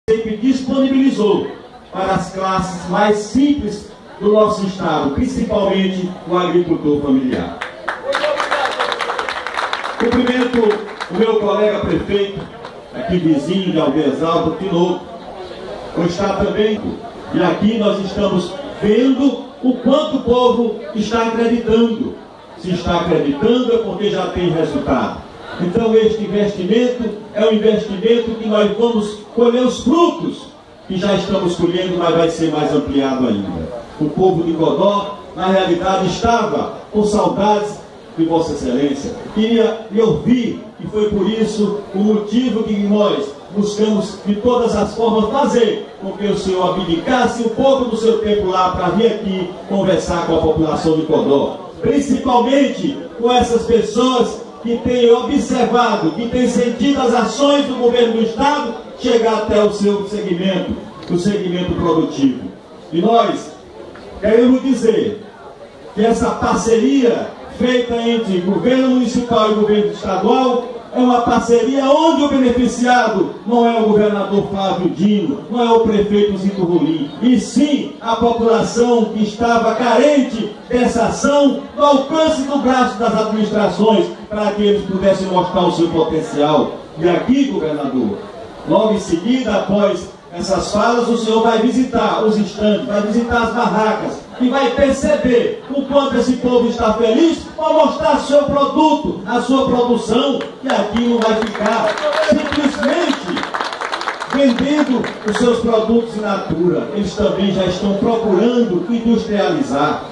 sempre disponibilizou para as classes mais simples do nosso estado, principalmente o agricultor familiar. Cumprimento o meu colega prefeito, aqui vizinho de Alves Alto, Tinoco, que está também, e aqui nós estamos vendo o quanto o povo está acreditando. Se está acreditando é porque já tem resultado. Então este investimento é um investimento que nós vamos colher os frutos, que já estamos colhendo, mas vai ser mais ampliado ainda. O povo de Codó, na realidade, estava com saudades de Vossa Excelência. Queria lhe ouvir, e foi por isso o motivo que nós buscamos de todas as formas fazer com que o senhor abdicasse um pouco do seu tempo lá para vir aqui conversar com a população de Codó. Principalmente com essas pessoas que têm observado, que têm sentido as ações do governo do Estado chegar até o seu segmento, o segmento produtivo. E nós queremos dizer que essa parceria feita entre governo municipal e governo estadual é uma parceria onde o beneficiado não é o governador Flávio Dino, não é o prefeito Zito Rolim, e sim a população que estava carente dessa ação no alcance do braço das administrações para que eles pudessem mostrar o seu potencial. E aqui, governador, logo em seguida, após essas falas, o senhor vai visitar os estandes, vai visitar as barracas e vai perceber o quanto esse povo está feliz para mostrar seu produto, a sua produção, que aqui não vai ficar simplesmente vendendo os seus produtos in natura. Eles também já estão procurando industrializar.